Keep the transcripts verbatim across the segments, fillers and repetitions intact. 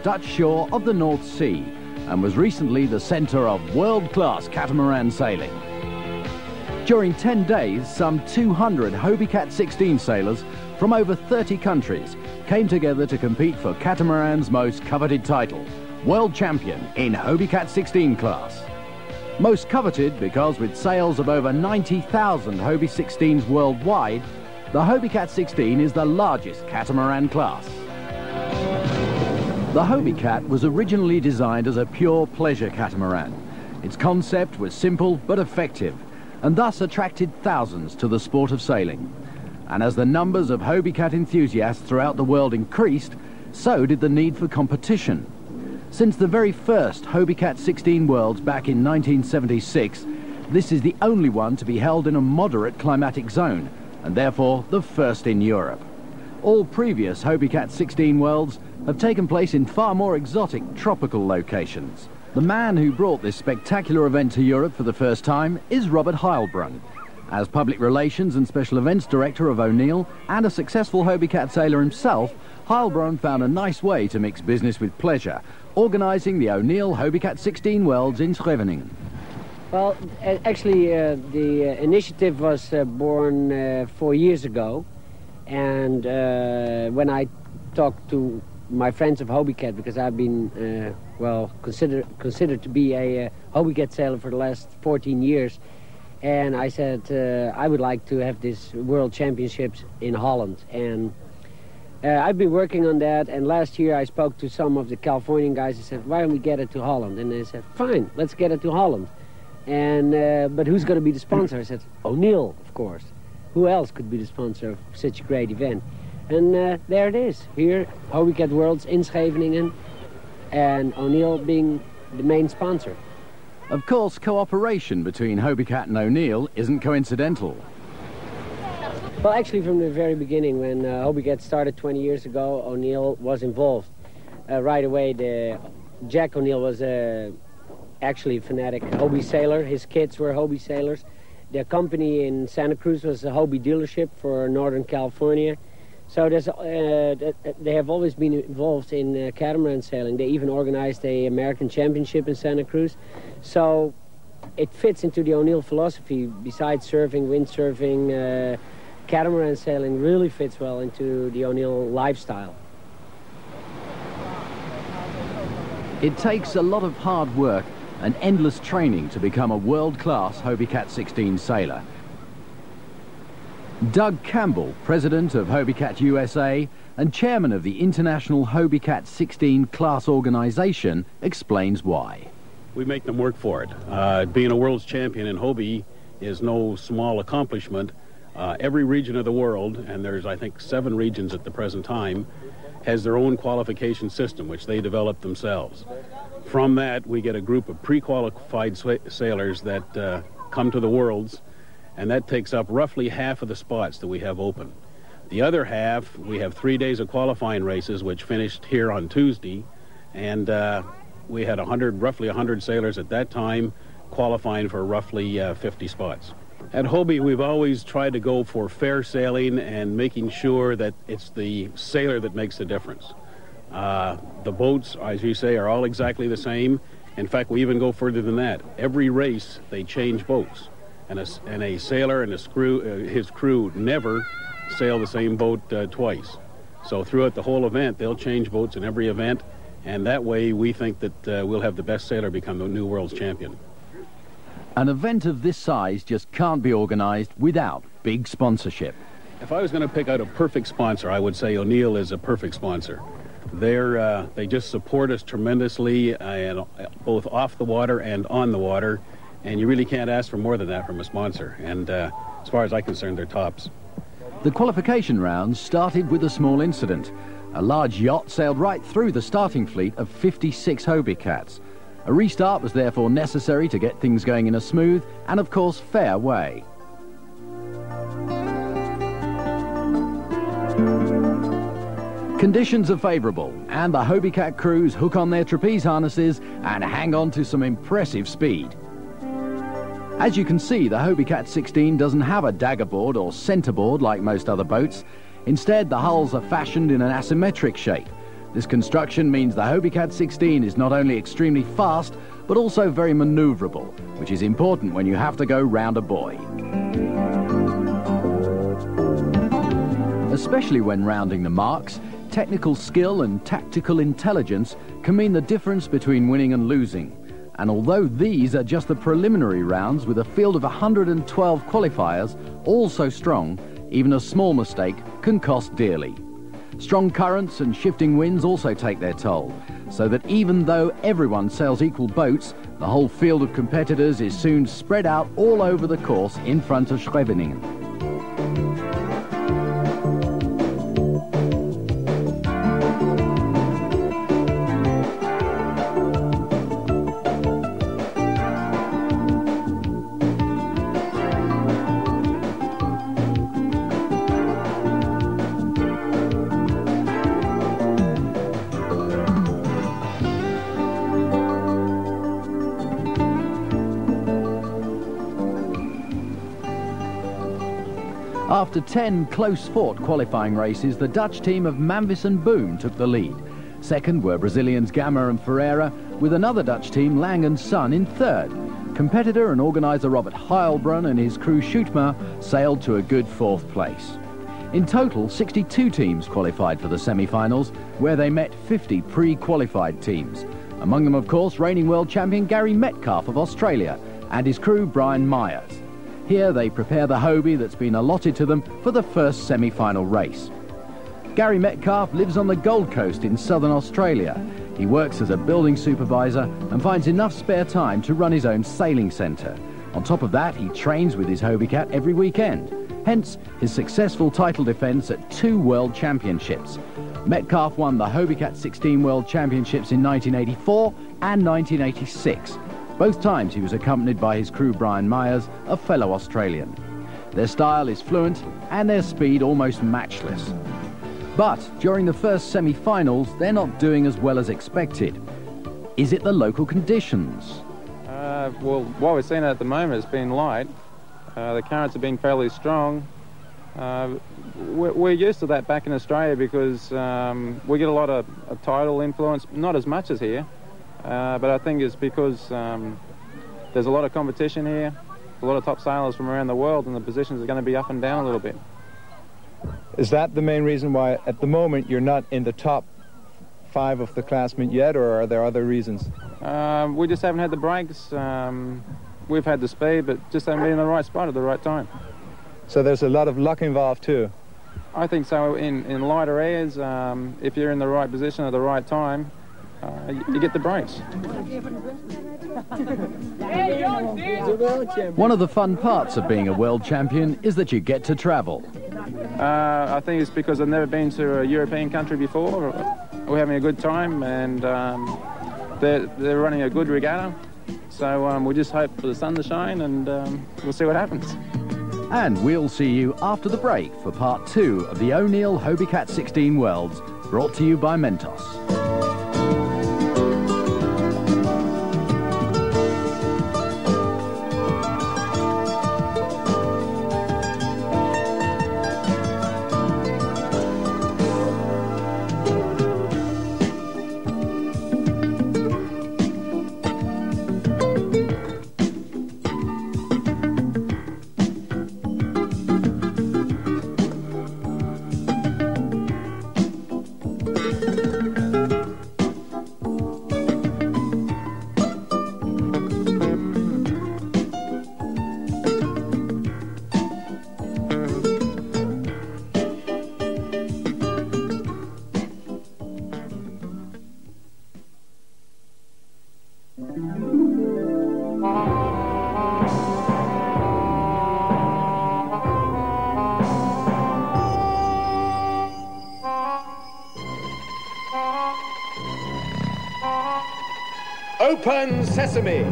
Dutch shore of the North Sea and was recently the centre of world-class catamaran sailing. During ten days, some two hundred Hobie Cat sixteen sailors from over thirty countries came together to compete for catamaran's most coveted title, World Champion in Hobie Cat sixteen class. Most coveted because with sales of over ninety thousand Hobie sixteens worldwide, the Hobie Cat sixteen is the largest catamaran class. The Hobie Cat was originally designed as a pure pleasure catamaran. Its concept was simple but effective, and thus attracted thousands to the sport of sailing. And as the numbers of Hobie Cat enthusiasts throughout the world increased, so did the need for competition. Since the very first Hobie Cat sixteen Worlds back in nineteen seventy-six, this is the only one to be held in a moderate climatic zone, and therefore the first in Europe. All previous Hobie Cat sixteen Worlds have taken place in far more exotic tropical locations. The man who brought this spectacular event to Europe for the first time is Robert Heilbrunn. As Public Relations and Special Events Director of O'Neill and a successful Hobie Cat sailor himself, Heilbrunn found a nice way to mix business with pleasure, organising the O'Neill Hobie Cat sixteen Worlds in Scheveningen. Well, actually, uh, the uh, initiative was uh, born uh, four years ago, and uh, when I talked to my friends of Hobie Cat, because I've been, uh, well, considered considered to be a uh, Hobie Cat sailor for the last fourteen years, and I said uh, I would like to have this World Championships in Holland, and uh, I've been working on that. And last year I spoke to some of the Californian guys and said, why don't we get it to Holland? And they said, fine, let's get it to Holland. And uh, but who's going to be the sponsor? I said, O'Neill, of course. Who else could be the sponsor of such a great event? And uh, there it is, here, Hobie Cat Worlds in Scheveningen, and O'Neill being the main sponsor. Of course, cooperation between Hobie Cat and O'Neill isn't coincidental. Well, actually, from the very beginning, when uh, Hobie Cat started twenty years ago, O'Neill was involved. Uh, right away, the Jack O'Neill was uh, actually a fanatic Hobie sailor. His kids were Hobie sailors. Their company in Santa Cruz was a Hobie dealership for Northern California. So there's, uh, they have always been involved in uh, catamaran sailing. They even organized a American championship in Santa Cruz. So it fits into the O'Neill philosophy. Besides surfing, windsurfing, uh, catamaran sailing really fits well into the O'Neill lifestyle. It takes a lot of hard work and endless training to become a world-class Hobie Cat sixteen sailor. Doug Campbell, president of Hobie Cat U S A and chairman of the International Hobie Cat sixteen class organization, explains why. We make them work for it. Uh, being a world's champion in Hobie is no small accomplishment. Uh, every region of the world, and there's I think seven regions at the present time, has their own qualification system, which they develop themselves. From that, we get a group of pre-qualified sailors that uh, come to the Worlds, and that takes up roughly half of the spots that we have open. The other half, we have three days of qualifying races, which finished here on Tuesday, and uh, we had one hundred, roughly one hundred sailors at that time qualifying for roughly uh, fifty spots. At Hobie, we've always tried to go for fair sailing and making sure that it's the sailor that makes the difference. Uh, the boats, as you say, are all exactly the same. In fact, we even go further than that. Every race, they change boats. And a, and a sailor and a screw, uh, his crew never sail the same boat uh, twice. So throughout the whole event, they'll change boats in every event. And that way, we think that uh, we'll have the best sailor become the new world's champion. An event of this size just can't be organized without big sponsorship. If I was going to pick out a perfect sponsor, I would say O'Neill is a perfect sponsor. They're, uh, they just support us tremendously, uh, and, uh, both off the water and on the water, and you really can't ask for more than that from a sponsor. And uh, as far as I'm concerned, they're tops. The qualification rounds started with a small incident. A large yacht sailed right through the starting fleet of fifty-six Hobie Cats. A restart was therefore necessary to get things going in a smooth and, of course, fair way. Conditions are favourable, and the Hobie Cat crews hook on their trapeze harnesses and hang on to some impressive speed. As you can see, the Hobie Cat sixteen doesn't have a daggerboard or centreboard like most other boats. Instead, the hulls are fashioned in an asymmetric shape, This construction means the Hobie Cat sixteen is not only extremely fast, but also very manoeuvrable, which is important when you have to go round a buoy. Especially when rounding the marks, technical skill and tactical intelligence can mean the difference between winning and losing. And although these are just the preliminary rounds with a field of one hundred twelve qualifiers, all so strong, even a small mistake can cost dearly. Strong currents and shifting winds also take their toll, so that even though everyone sails equal boats, the whole field of competitors is soon spread out all over the course in front of Scheveningen. After ten close-fought qualifying races, the Dutch team of Manvis and Boom took the lead. Second were Brazilians Gama and Ferreira, with another Dutch team, Lang and Son, in third. Competitor and organiser Robert Heilbrunn and his crew Schuitmar sailed to a good fourth place. In total, sixty-two teams qualified for the semi-finals, where they met fifty pre-qualified teams. Among them, of course, reigning world champion Gary Metcalfe of Australia and his crew Brian Myers. Here they prepare the Hobie that's been allotted to them for the first semi-final race. Gary Metcalfe lives on the Gold Coast in southern Australia. He works as a building supervisor and finds enough spare time to run his own sailing centre. On top of that, he trains with his Hobie Cat every weekend. Hence, his successful title defence at two World Championships. Metcalfe won the Hobie Cat sixteen World Championships in nineteen eighty-four and nineteen eighty-six. Both times he was accompanied by his crew Brian Myers, a fellow Australian. Their style is fluent and their speed almost matchless. But during the first semi-finals, they're not doing as well as expected. Is it the local conditions? Uh, well, what we're seeing at the moment has been light. Uh, the currents have been fairly strong. Uh, we're, we're used to that back in Australia because um, we get a lot of, of tidal influence, not as much as here. Uh, but I think it's because um, there's a lot of competition here, a lot of top sailors from around the world, and the positions are going to be up and down a little bit. Is that the main reason why at the moment you're not in the top five of the classmen yet, or are there other reasons? Um, we just haven't had the breaks. Um, we've had the speed, but just haven't been in the right spot at the right time. So there's a lot of luck involved too? I think so. In, in lighter airs, um, if you're in the right position at the right time, Uh, you get the breaks. One of the fun parts of being a world champion is that you get to travel. Uh, I think it's because I've never been to a European country before. We're having a good time, and um, they're, they're running a good regatta. So um, we just hope for the sun to shine, and um, we'll see what happens. And we'll see you after the break for part two of the O'Neill Hobie Cat sixteen Worlds, brought to you by Mentos. Open Sesame!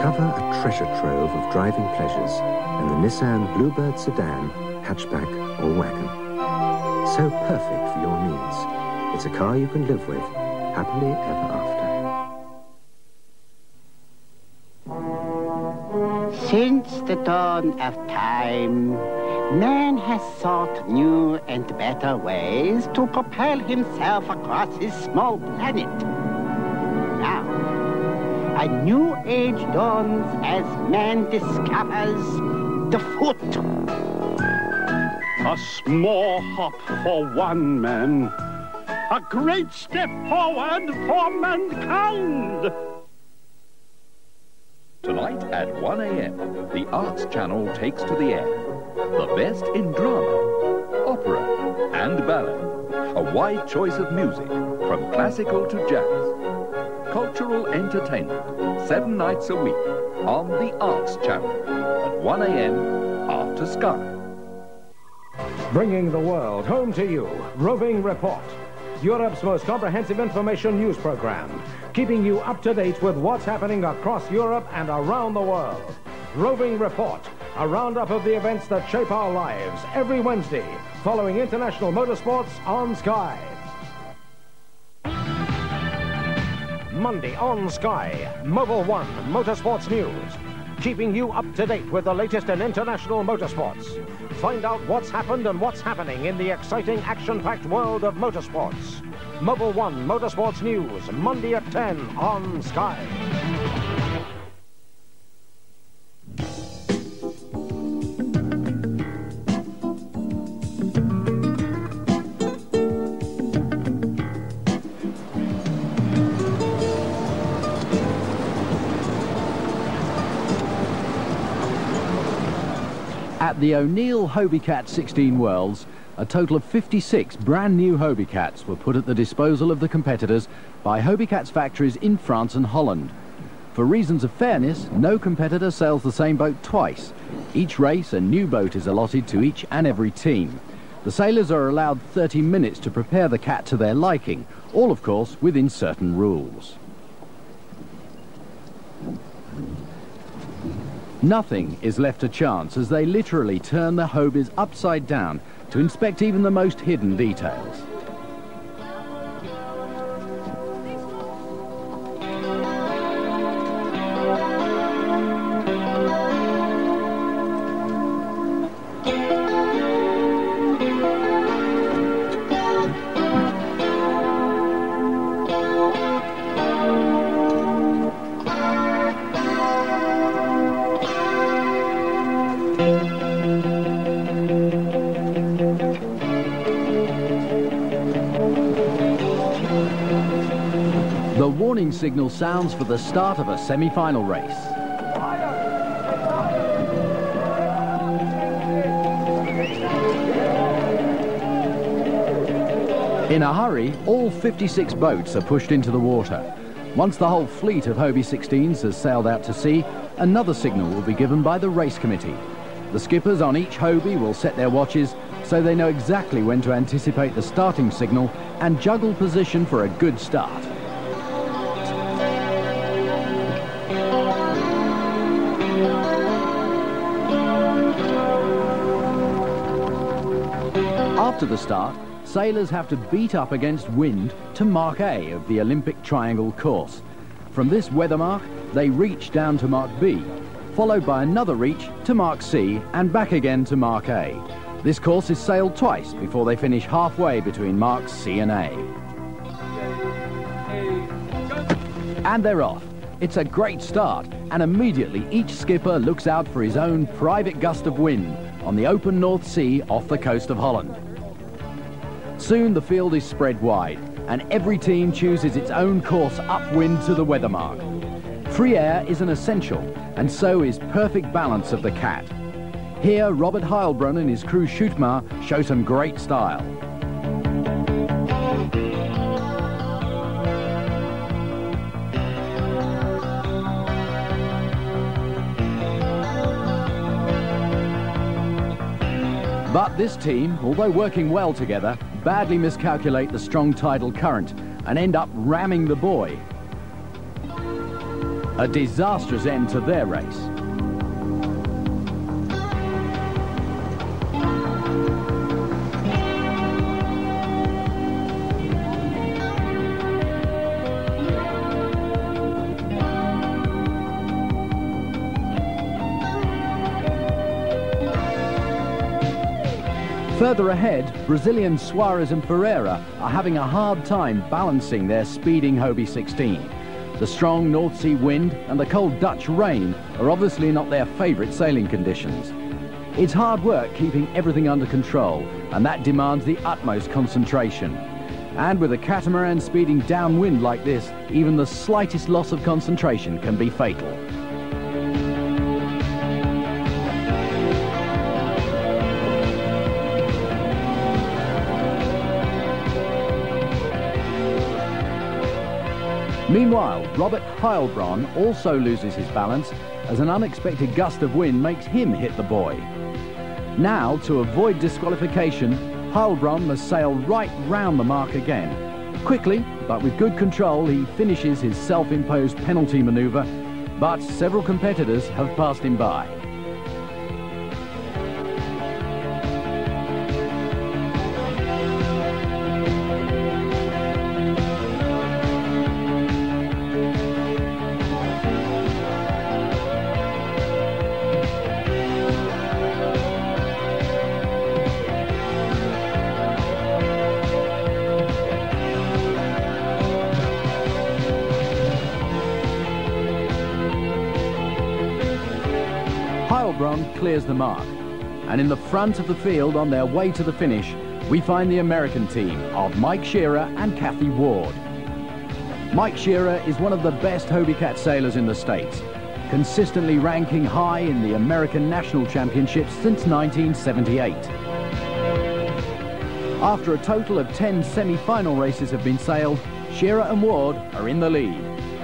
Discover a treasure trove of driving pleasures in the Nissan Bluebird sedan, hatchback or wagon. So perfect for your needs. It's a car you can live with, happily ever after. Since the dawn of time, man has sought new and better ways to propel himself across his small planet. Now, a new age dawns as man discovers the foot. A small hop for one man, a great step forward for mankind. Tonight at one A M, the Arts Channel takes to the air the best in drama, opera, and ballet. A wide choice of music, from classical to jazz. Cultural entertainment, seven nights a week, on the Arts Channel, at one A M after Sky. Bringing the world home to you, Roving Report, Europe's most comprehensive information news program, keeping you up to date with what's happening across Europe and around the world. Roving Report, a roundup of the events that shape our lives, every Wednesday, following international motorsports on Sky. Monday on Sky, Mobil One Motorsports News, keeping you up to date with the latest in international motorsports. Find out what's happened and what's happening in the exciting, action-packed world of motorsports. Mobil One Motorsports News, Monday at ten on Sky. At the O'Neill Hobie Cat sixteen Worlds, a total of fifty-six brand new Hobie Cats were put at the disposal of the competitors by Hobie Cats factories in France and Holland. For reasons of fairness, no competitor sails the same boat twice. Each race, a new boat is allotted to each and every team. The sailors are allowed thirty minutes to prepare the cat to their liking, all of course within certain rules. Nothing is left to chance as they literally turn the Hobies upside down to inspect even the most hidden details. The warning signal sounds for the start of a semi-final race. In a hurry, all fifty-six boats are pushed into the water. Once the whole fleet of Hobie sixteens has sailed out to sea, another signal will be given by the race committee. The skippers on each Hobie will set their watches so they know exactly when to anticipate the starting signal and juggle position for a good start. After the start, sailors have to beat up against wind to Mark A of the Olympic Triangle course. From this weather mark, they reach down to Mark B, followed by another reach to Mark C and back again to Mark A. This course is sailed twice before they finish halfway between Marks C and A. And they're off. It's a great start, and immediately each skipper looks out for his own private gust of wind on the open North Sea off the coast of Holland. Soon the field is spread wide, and every team chooses its own course upwind to the weather mark. Free air is an essential, and so is perfect balance of the Cat. Here, Robert Heilbrunn and his crew Shootmar show some great style. But this team, although working well together, badly miscalculate the strong tidal current and end up ramming the buoy. A disastrous end to their race. Further ahead, Brazilian Suarez and Pereira are having a hard time balancing their speeding Hobie sixteen. The strong North Sea wind and the cold Dutch rain are obviously not their favourite sailing conditions. It's hard work keeping everything under control, and that demands the utmost concentration. And with a catamaran speeding downwind like this, even the slightest loss of concentration can be fatal. Meanwhile, Robert Heilbronn also loses his balance as an unexpected gust of wind makes him hit the buoy. Now, to avoid disqualification, Heilbronn must sail right round the mark again. Quickly, but with good control, he finishes his self-imposed penalty manoeuvre, but several competitors have passed him by. Heilbronn clears the mark, and in the front of the field on their way to the finish, we find the American team of Mike Shearer and Kathy Ward. Mike Shearer is one of the best Hobie Cat sailors in the States, consistently ranking high in the American National Championships since nineteen seventy-eight. After a total of ten semi-final races have been sailed, Shearer and Ward are in the lead.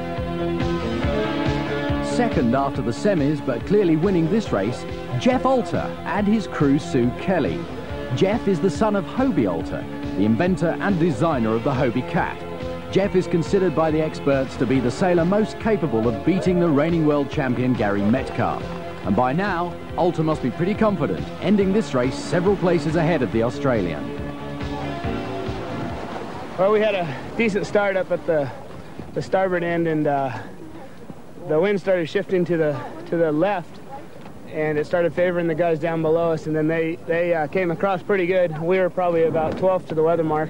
Second after the semis, but clearly winning this race, Jeff Alter and his crew Sue Kelly. Jeff is the son of Hobie Alter, the inventor and designer of the Hobie Cat. Jeff is considered by the experts to be the sailor most capable of beating the reigning world champion Gary Metcalf. And by now, Alter must be pretty confident, ending this race several places ahead of the Australian. Well, we had a decent start up at the, the starboard end, and uh, the wind started shifting to the to the left, and it started favoring the guys down below us, and then they they uh, came across pretty good. We were probably about twelfth to the weather mark,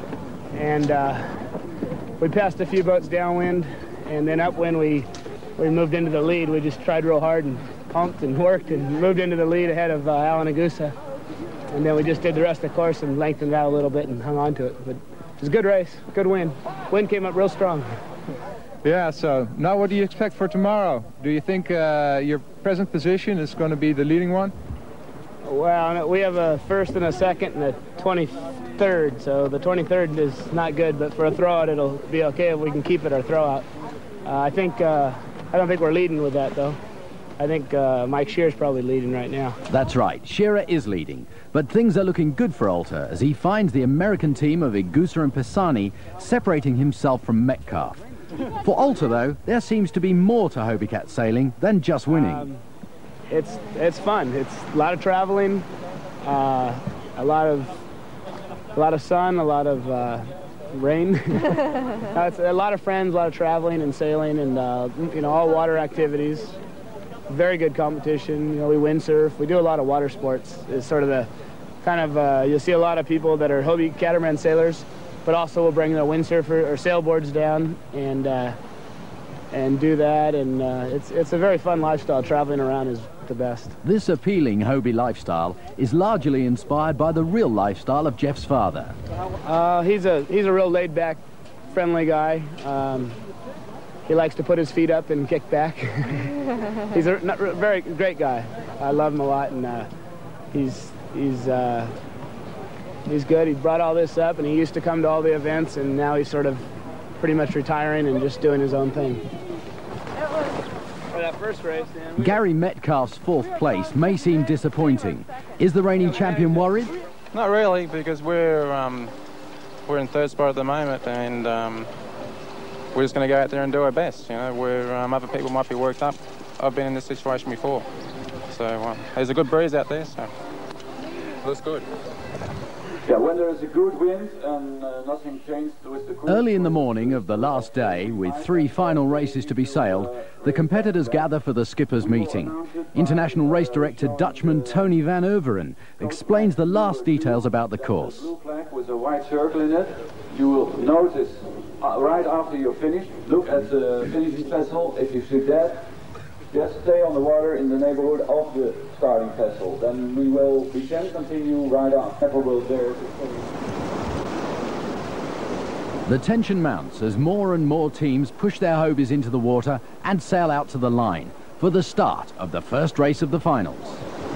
and uh, we passed a few boats downwind, and then upwind we we moved into the lead. We just tried real hard and pumped and worked and moved into the lead ahead of uh, Alan Agusa, and then we just did the rest of the course and lengthened out a little bit and hung on to it. But it was a good race, good wind. Wind came up real strong. Yeah, so now what do you expect for tomorrow? Do you think uh, your present position is going to be the leading one? Well, we have a first and a second and a twenty-third, so the twenty-third is not good, but for a throwout it'll be okay if we can keep it our throwout. Uh, I think, uh, I don't think we're leading with that though. I think uh, Mike Shearer's probably leading right now. That's right, Shearer is leading, but things are looking good for Alter as he finds the American team of Igusa and Pisani separating himself from Metcalf. For Alter, though, there seems to be more to Hobie Cat sailing than just winning. Um, it's it's fun. It's a lot of traveling, uh, a lot of a lot of sun, a lot of uh, rain. uh, it's a lot of friends, a lot of traveling and sailing, and uh, you know, all water activities. Very good competition. You know, we windsurf. We do a lot of water sports. It's sort of the kind of uh, you'll see a lot of people that are Hobie catamaran sailors, but also we'll bring the windsurfer or sailboards down and uh, and do that, and uh, it's it's a very fun lifestyle. Traveling around is the best. This appealing Hobie lifestyle is largely inspired by the real lifestyle of Jeff's father. Uh, he's a he's a real laid-back, friendly guy. Um, he likes to put his feet up and kick back. He's a not, very great guy. I love him a lot, and uh, he's he's. Uh, He's good. He brought all this up, and he used to come to all the events, and now he's sort of pretty much retiring and just doing his own thing. For that first race, Dan, Gary Metcalf's fourth place may seem disappointing. Is the reigning champion worried? Not really, because we're um, we're in third spot at the moment, and um, we're just going to go out there and do our best. You know, where um, other people might be worked up. I've been in this situation before. So um, there's a good breeze out there, so it looks good. Yeah, when there is a good wind and uh, nothing changed with the crew. Early in the morning of the last day, with three final races to be sailed, the competitors gather for the skippers' meeting. International race director Dutchman Tony van Uveren explains the last details about the course. Blue flag with a white circle in it. You will notice uh, right after you're finished, look at the finishing vessel. If you see that, just stay on the water in the neighborhood of the starting vessel. Then we will, we can continue right on. Never will dare to finish. The tension mounts as more and more teams push their Hobies into the water and sail out to the line for the start of the first race of the finals.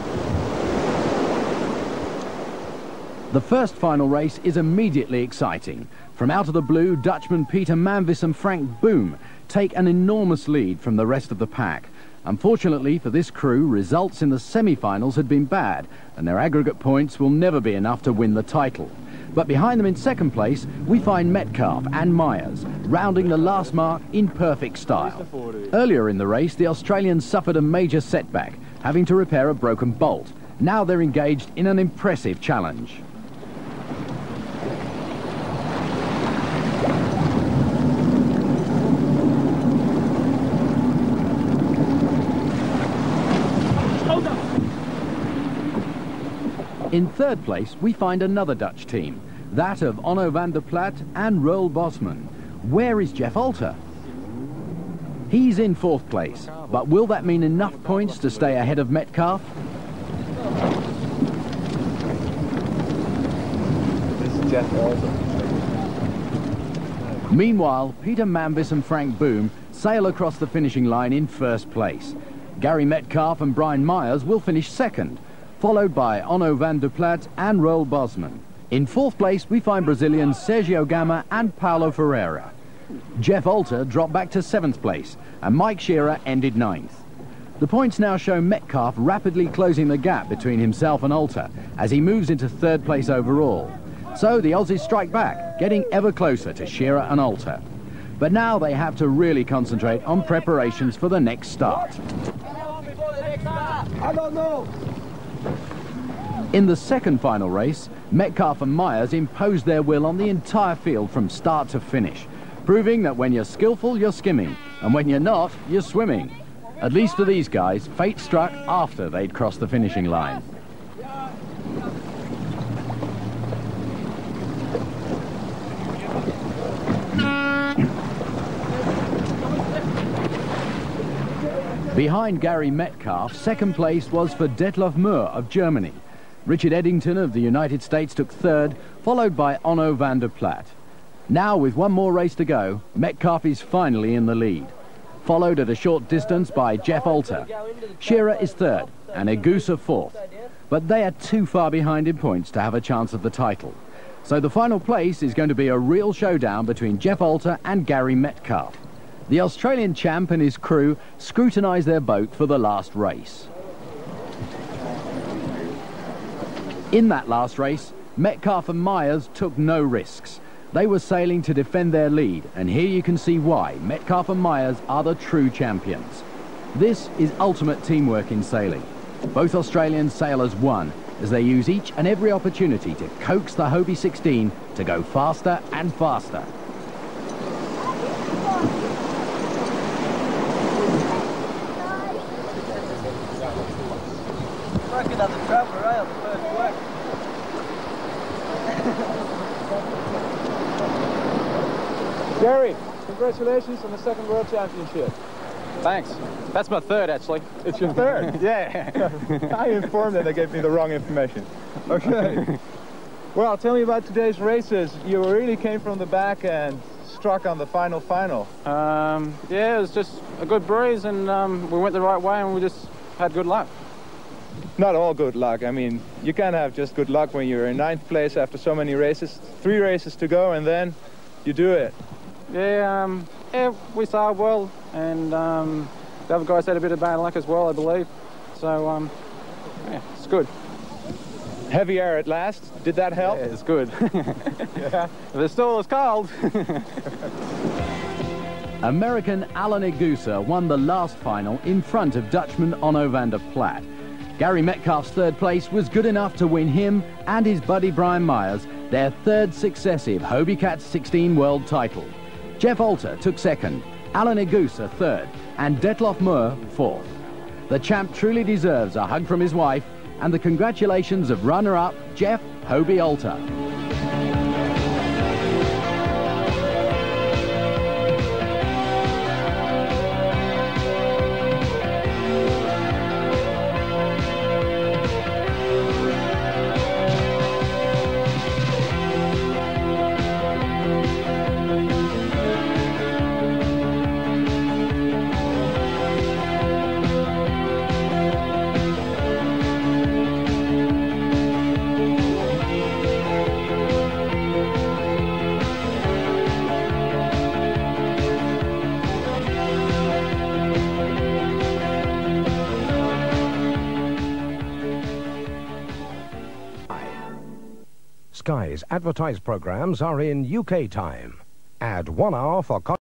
The first final race is immediately exciting. From out of the blue, Dutchman Peter Manvis and Frank Boom take an enormous lead from the rest of the pack. Unfortunately for this crew, results in the semi-finals had been bad, and their aggregate points will never be enough to win the title. But behind them in second place, we find Metcalf and Myers, rounding the last mark in perfect style. Earlier in the race, the Australians suffered a major setback, having to repair a broken bolt. Now they're engaged in an impressive challenge. In third place, we find another Dutch team, that of Onno van der Plat and Roel Bosman. Where is Jeff Alter? He's in fourth place, but will that mean enough points to stay ahead of Metcalf? This is Jeff Alter. Meanwhile, Peter Manvis and Frank Boom sail across the finishing line in first place. Gary Metcalf and Brian Myers will finish second, followed by Onno van der Plat and Roel Bosman. In fourth place, we find Brazilians Sergio Gama and Paulo Ferreira. Jeff Alter dropped back to seventh place, and Mike Shearer ended ninth. The points now show Metcalf rapidly closing the gap between himself and Alter as he moves into third place overall. So the Aussies strike back, getting ever closer to Shearer and Alter. But now they have to really concentrate on preparations for the next start. I don't know. In the second final race, Metcalf and Myers imposed their will on the entire field from start to finish, proving that when you're skillful, you're skimming, and when you're not, you're swimming. At least for these guys, fate struck after they'd crossed the finishing line. Behind Gary Metcalf, second place was for Detlev Moore of Germany. Richard Eddington of the United States took third, followed by Onno van der Plat. Now, with one more race to go, Metcalf is finally in the lead, followed at a short distance by Jeff Alter. Shearer is third and Egusa fourth, but they are too far behind in points to have a chance of the title. So the final place is going to be a real showdown between Jeff Alter and Gary Metcalf. The Australian champ and his crew scrutinise their boat for the last race. In that last race, Metcalf and Myers took no risks. They were sailing to defend their lead, and here you can see why Metcalf and Myers are the true champions. This is ultimate teamwork in sailing. Both Australian sailors won as they use each and every opportunity to coax the Hobie sixteen to go faster and faster. Working on the trapper rail, the first work. Gary, congratulations on the second World Championship. Thanks. That's my third, actually. It's your third? Yeah. I informed them they gave me the wrong information. Okay. Well, tell me about today's races. You really came from the back and struck on the final final. Um, yeah, it was just a good breeze, and um, we went the right way, and we just had good luck. Not all good luck. I mean, you can't have just good luck when you're in ninth place after so many races. Three races to go, and then you do it. Yeah, um, yeah, we sailed well, and um, the other guys had a bit of bad luck as well, I believe. So, um, yeah, it's good. Heavy air at last. Did that help? Yeah, it's good. Yeah. But it still is cold. American Alan Igusa won the last final in front of Dutchman Onno van der Plat. Gary Metcalf's third place was good enough to win him and his buddy Brian Myers their third successive Hobie Cat sixteen world title. Jeff Alter took second, Alan Igusa third, and Detlof Moore fourth. The champ truly deserves a hug from his wife and the congratulations of runner-up Jeff Hobie Alter. Sky's advertised programs are in U K time. Add one hour for...